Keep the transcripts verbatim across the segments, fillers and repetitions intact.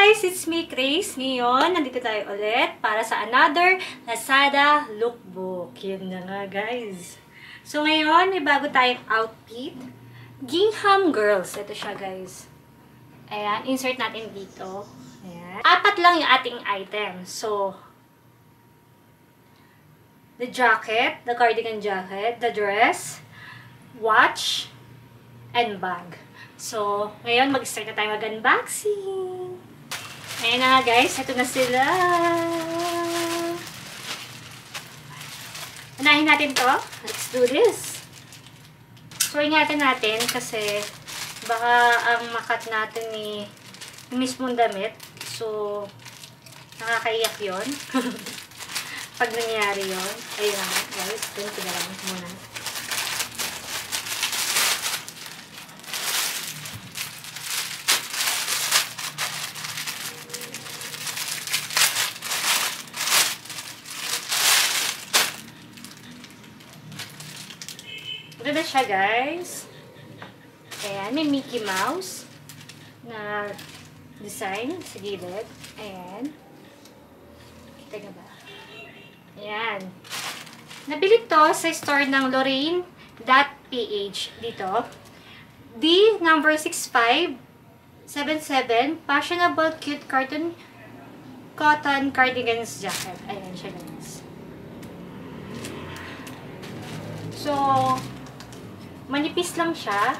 guys! It's me, Grace. Ngayon, nandito tayo ulit para sa another Lazada lookbook. Yun na nga, guys. So, ngayon, may bago tayong outfit. Gingham Girls. Ito siya, guys. Ayan, insert natin dito. Ayan. Apat lang yung ating item. So, the jacket, the cardigan jacket, the dress, watch, and bag. So, ngayon, mag-start na tayo mag-unboxing. Ayan na nga, guys. Ito na sila. Unahin natin to. Let's do this. So, ingatan natin kasi baka ang makat natin ni mismong damit. So, nakakaiyak yun. Pag nangyari yun. Ayun na, guys. Ganito na lang muna. Ganda siya, guys. Ayan, may Mickey Mouse na design sa gilid. Ayan. Kita nga ba? Ayan. Nabili to sa store ng Lorraine dot P H dito. D number six five seven seven Fashionable Cute Cartoon Cotton Cardigans Jacket. Ayan siya, guys. So, manipis lang siya.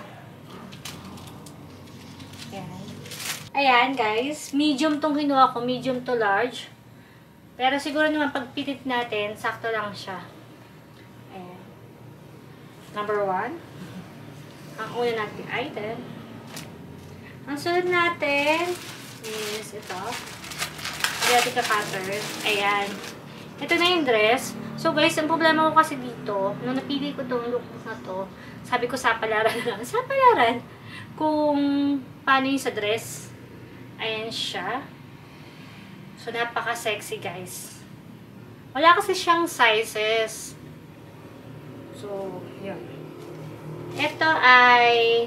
Ayan. Ayan, guys. Medium tong kinuha ko. Medium to large. Pero siguro naman pagpitit natin, sakto lang siya. Ayan. Number one. Ang una natin item. Ang sunod natin is ito. Asiatica pattern. Ayan. Ito na yung dress. So, guys, ang problema ko kasi dito, nung napili ko itong lookbook na to, sabi ko sapalaran lang. Sapalaran kung paano yung sa dress. Ayan siya. So, napaka-sexy, guys. Wala kasi siyang sizes. So, yun. Ito ay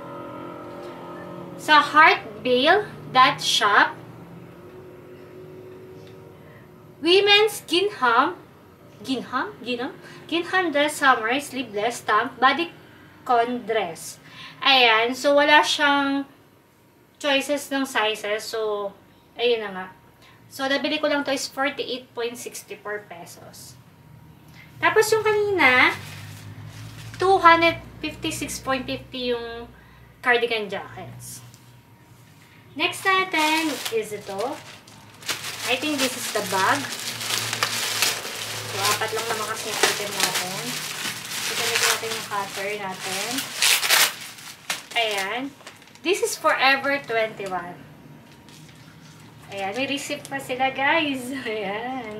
sa heartbale dot shop. Women's Gingham Gingham? Gingham? Gingham dress summer, sleeveless, stamp, bodycon dress. Ayan. So, wala siyang choices ng sizes. So, ayun na nga. So, nabili ko lang to is forty-eight point six four pesos. Tapos, yung kanina, two fifty-six point five zero yung cardigan jackets. Next natin is ito. I think this is the bag. So, apat lang naman kasi yung item natin. So, ganito natin yung cutter natin. Ayan. This is Forever twenty-one. Ayan. May receipt pa sila, guys. Ayan.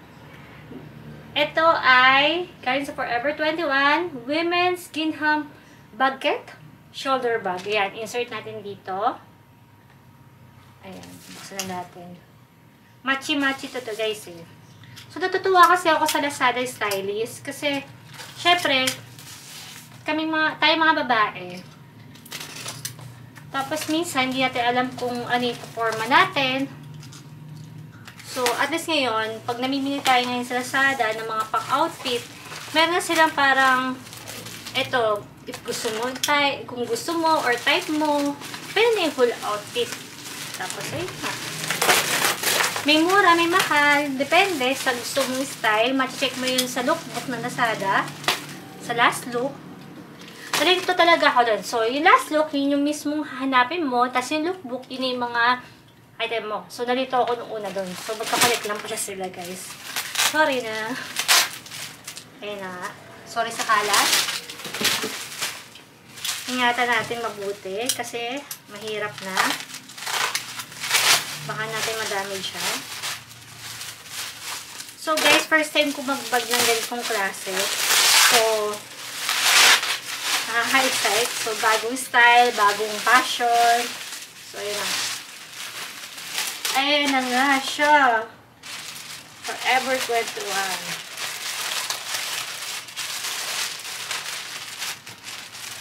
Ito ay galing sa Forever twenty-one Women's Gingham Bagket Shoulder Bag. Ayan. Insert natin dito. Ayan. Buksan na natin. Machi-machi to to, guys, eh. So, natutuwa kasi ako sa Lazada Stylist. Kasi, syempre, kami mga, tayo mga babae. Tapos, minsan, hindi natin alam kung ano yung forma natin. So, at least ngayon, pag namimili tayo ngayon sa Lazada ng mga pang-outfit, meron na silang parang, eto, if gusto mo, type, kung gusto mo, or type mo, pwede na yung full outfit. Tapos, ayun na. May mura, may mahal. Depende sa gusto mong style. Ma-check mo yun sa lookbook ng Lazada. Sa last look. Narito talaga ako dun. So, yung last look, yun yung mismong hanapin mo. Tapos yung lookbook, yun yung mga item mo. So, narito ako nung una dun. So, magkapalit lang pala sila, guys. Sorry na. Ayun na. Sorry sa kalat. Ingatan natin mabuti. Kasi, mahirap na. Baka natin madamage siya. So, guys, first time ko magbag ng ganitong klase. So, nakaka-excite. So, bagong style, bagong fashion. So, ayun na. Ayun na nga siya. Forever twenty-one.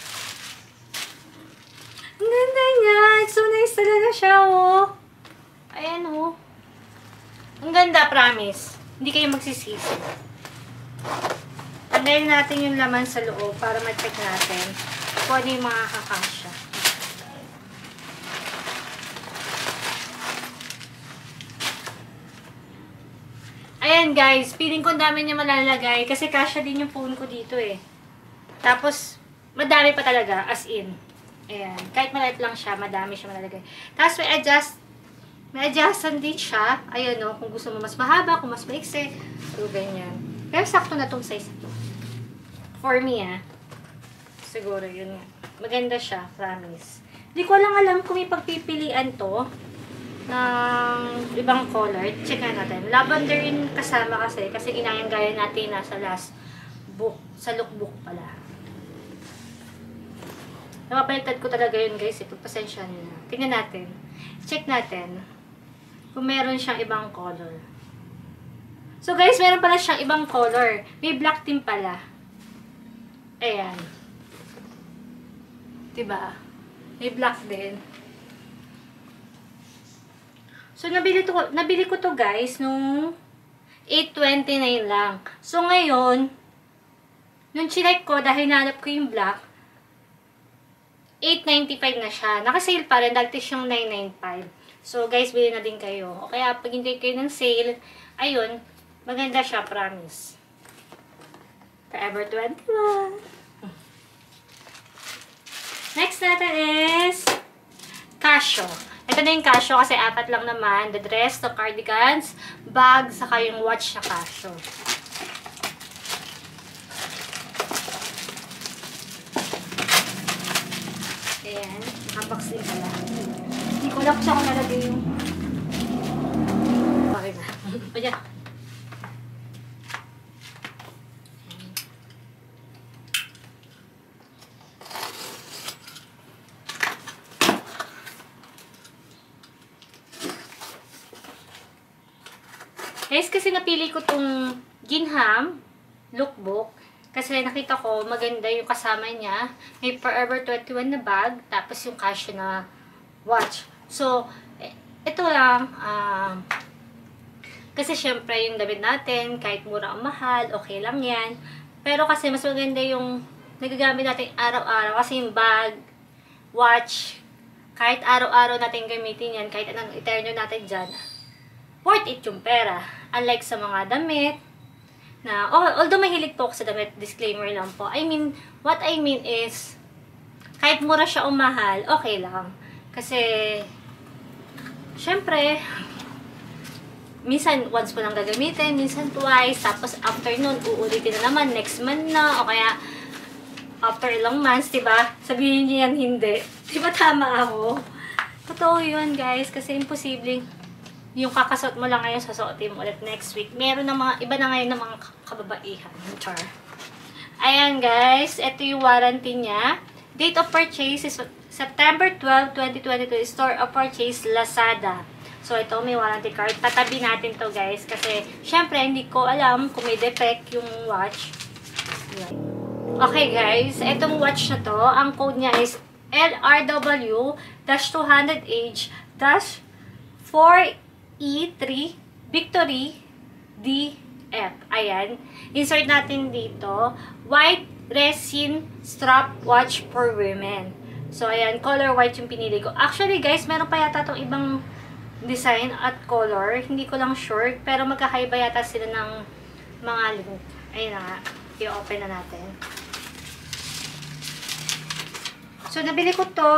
Ang ganda niya. So, nice talaga siya, oh. Ayan oh. Ang ganda, promise. Hindi kayo magsisisi. Tanggalin natin yung laman sa loob para ma-check natin kung ano yung mga kakasya. Ayan guys, feeling ko dami niya malalagay kasi kasya din yung phone ko dito eh. Tapos, madami pa talaga, as in. Ayan, kahit maliit lang siya, madami siya malalagay. Tapos may adjust, may adjustan din siya. Ayan o, kung gusto mo mas mahaba, kung mas maiksi, so ganyan. Pero sakto na tong size ito. For me ah. Siguro yun nga. Maganda siya, promise. Hindi ko lang alam kung may pagpipilian to ng ibang color. Check natin. Lavender rin kasama kasi. Kasi ginayang-gaya natin nasa last book. Sa lookbook pala. Napapalitan ko talaga yun guys. Ipagpasensya nyo na. Tingnan natin. Check natin. Kung meron siyang ibang color. So guys, meron pala siyang ibang color. May black din pala. Ayan. Diba? May black din. So, nabili, to, nabili ko to guys nung eight twenty-nine lang. So, ngayon, nung chinek ko, dahil nanap ko yung black, eight ninety-five na siya. Nakasale pa rin, dati siyang nine ninety-five. So, guys, bili na din kayo. O kaya, pag hindi kayo ng sale, ayun, maganda siya, promise. Forever twenty-one. Next natin is Casio. Ito na yung Casio kasi apat lang naman. The dress, the cardigans, bag, saka yung watch na Casio. Ayan. Nakabox din pala. Hindi ko lang siya kung nalagay yung... Okay na. Ayan. Guys, kasi napili ko tong Gingham lookbook. Kasi nakita ko, maganda yung kasama niya. May Forever twenty-one na bag, tapos yung Casio na watch. So, ito lang. Uh, kasi syempre, yung damit natin, kahit mura o mahal, okay lang yan. Pero kasi mas maganda yung nagagamit natin araw-araw. Kasi yung bag, watch, kahit araw-araw natin gamitin yan, kahit anong eterno natin dyan, worth it yung pera. Unlike sa mga damit, na, oh, although mahilig po ako sa damit, disclaimer lang po. I mean, what I mean is, kahit mura siya o mahal, okay lang. Kasi, syempre, minsan once mo lang gagamitin, minsan twice, tapos after nun, uulitin na naman, next month na, o kaya, after ilang months, diba? Sabihin niyo yan, hindi. Diba tama ako? Totoo yun, guys, kasi imposibleng yung kakasuot mo lang ngayon, sasuotin mo ulit next week. Meron na mga, iba na ngayon ng mga kababaihan. Char. Ayan guys, ito yung warranty niya. Date of purchase is September twelfth, twenty twenty-two. Store of purchase, Lazada. So, ito may warranty card. Tatabi natin to guys. Kasi, syempre, hindi ko alam kung may defect yung watch. Ayan. Okay guys, itong watch na to, ang code niya is L R W two hundred H four E three Victory D F. Ayan. Insert natin dito. White resin strap watch for women. So, ayan. Color white yung pinili ko. Actually, guys, meron pa yata itong ibang design at color. Hindi ko lang sure. Pero magkakaiba yata sila ng mga link. Ayun na nga. I-open na natin. So, nabili ko to.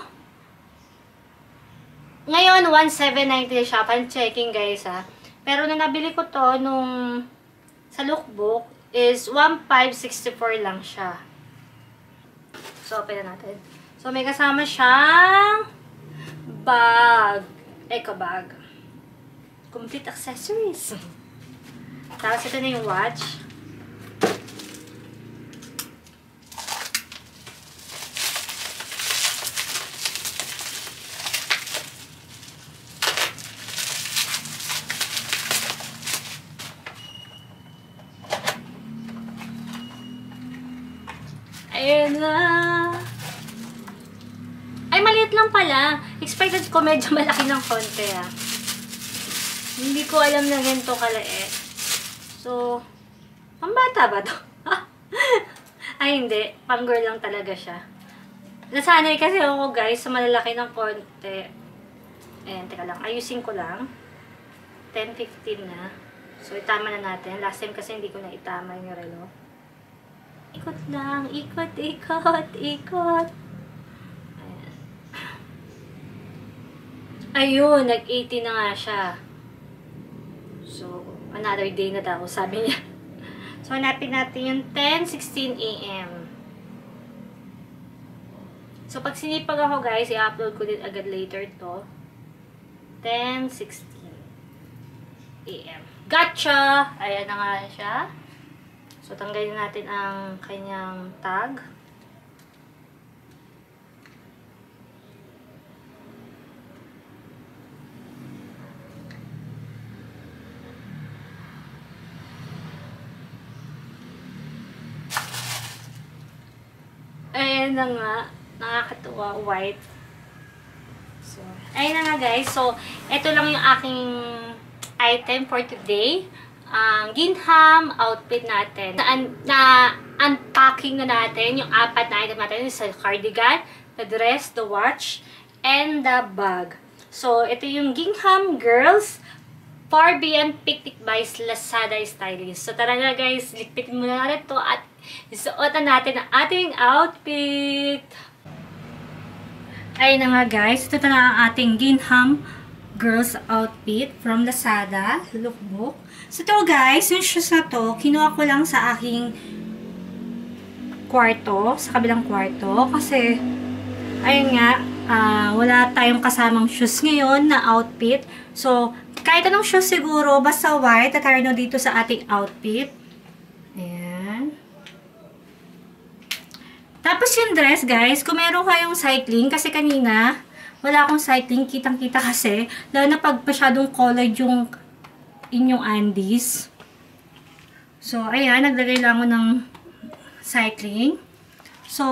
Ngayon, one seven ninety siya. Pan-checking, guys, ha. Pero, nung nabili ko to, nung sa lookbook, is one five sixty-four lang siya. So, open na natin. So, may kasama siyang bag. Eco bag. Complete accessories. Tapos, ito na yung watch. Ayan na. Ay, maliit lang pala. Expected ko medyo malaki ng konti, ah. Hindi ko alam na ganito kaliit. So, pambata ba to? Ay, hindi. Pang-girl lang talaga siya. Nasanay kasi ako, guys, sa malalaki ng konti. Ayan, teka lang. Ayusin ko lang. ten fifteen na. So, itama na natin. Last time kasi hindi ko na itama yung relo. Ikot lang. Ikot, ikot, ikot. Ayan. Ayun, nag-eighty na nga siya. So, another day na daw, sabi niya. So, hanapin natin yung ten sixteen A M So, pag sinipag ako, guys, i-upload ko din agad later to. ten sixteen A M Gotcha! Ayan na nga siya. So, tanggalin natin ang kanyang tag. Ayan na nga. Nakakatuwa. White. So, ayun na nga, guys. So, ito lang yung aking item for today. Ang um, gingham outfit natin. Na, na unpacking na natin yung apat na item natin. Sa cardigan, the dress, the watch, and the bag. So, ito yung gingham girls four B M Picnic by Lazada Stylist. So, tara na, guys. Likpitin muna natin ito at isuotan natin ang ating outfit. Ayun na nga, guys. Ito na ang ating gingham girls outfit from Lazada lookbook. So, ito, guys, yung shoes na to, kinuha ko lang sa aking kwarto, sa kabilang kwarto. Kasi, ayun nga, uh, wala tayong kasamang shoes ngayon na outfit. So, kahit anong shoes siguro, basta white, tatara nyo dito sa ating outfit. Ayan. Tapos yung dress, guys, kung meron kayong cycling, kasi kanina, wala akong cycling, kitang-kita kasi, lalo na pag masyadong colored yung inyong undies. So, ayan, naglagay lang ako ng cycling. So,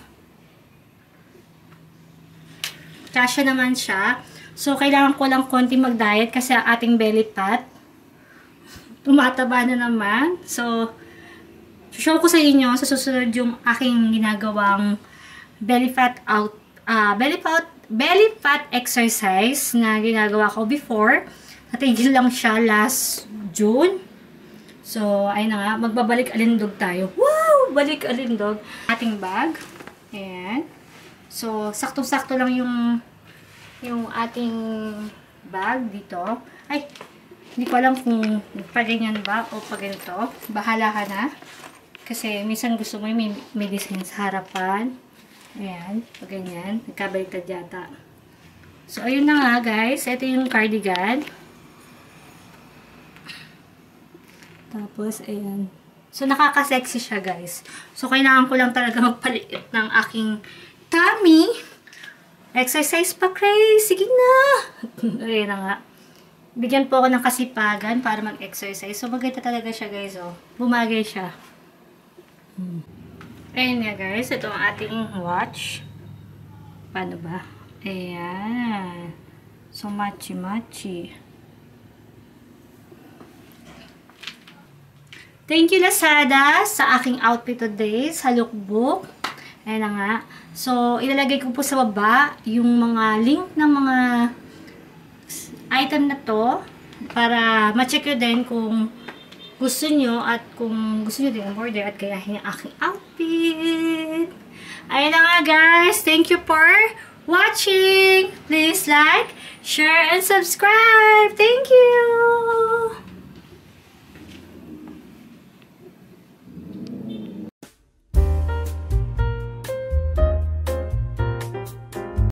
kasya naman siya. So, kailangan ko lang konti mag-diet kasi ang ating belly fat tumataba na naman. So, show ko sa inyo sa susunod yung aking ginagawang belly fat out, uh, belly fat, belly fat exercise na ginagawa ko before. Natigil lang siya last June. So, ayun na nga, magbabalik alindog tayo. Wow! Balik alindog. Ating bag. Ayan. So, sakto-sakto lang yung yung ating bag dito. Ay, hindi ko alam kung paganyan ba o paganito. Bahala ka na. Kasi minsan gusto mo may, may design sa harapan. Ayan, paganyan. Nagkabaliktad yata. So, ayun na nga, guys. Ito yung cardigan. Tapos, ayan. So, nakaka-sexy siya, guys. So, kailangan ko lang talaga magpaliit ng aking tummy. Exercise pa, Crazy. Sige na. Ayan na nga. Bigyan po ako ng kasipagan para mag-exercise. So, maganda talaga siya, guys, oh. Bumagay siya. Hmm. Ayan nga, guys. Ito ang ating watch. Paano ba? Ayan. So, matchy-matchy. Thank you, Lazada, sa aking outfit today, sa lookbook. Ayan na nga. So, ilalagay ko po sa baba yung mga link ng mga item na to para ma-check nyo din kung gusto nyo at kung gusto nyo din order at gayahin yung aking outfit. Ayan na nga, guys. Thank you for watching. Please like, share, and subscribe. Thank you!